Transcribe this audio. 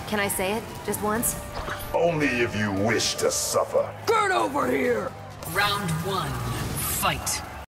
Can I say it? Just once? Only if you wish to suffer. Get over here! Round one, fight.